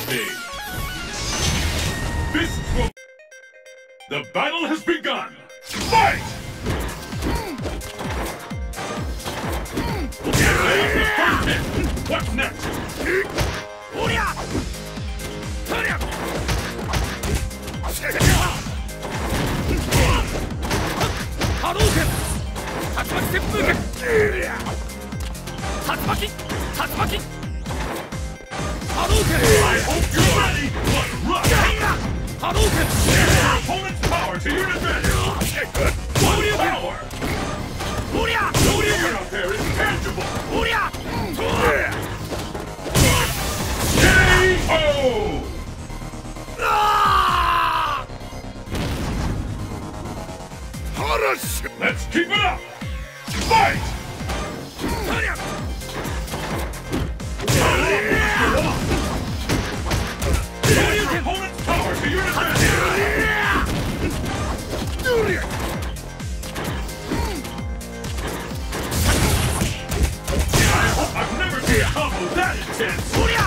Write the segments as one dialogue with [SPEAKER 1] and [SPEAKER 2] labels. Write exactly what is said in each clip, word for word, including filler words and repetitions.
[SPEAKER 1] me! This will... The battle has begun! Fight! There's the first hit! What's next?
[SPEAKER 2] Hadouken! Tatsumaki Senpuu Ken! Tatsumaki! Tatsumaki! Hadouken!
[SPEAKER 1] I hope you're ready! What rush!
[SPEAKER 2] Hadouken!
[SPEAKER 1] Your opponent's power to your advantage! What power! The weird out there is tangible! K O! Let's keep it up! Fight! Your opponent's power to your advantage! I've never seen a combo that intense!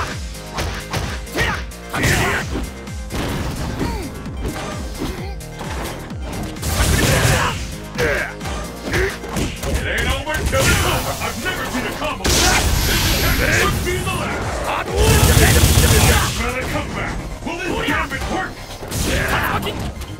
[SPEAKER 1] It ain't over till it's over! I've never seen a combo that! This could be the last! I've got a comeback! Will this gambit work?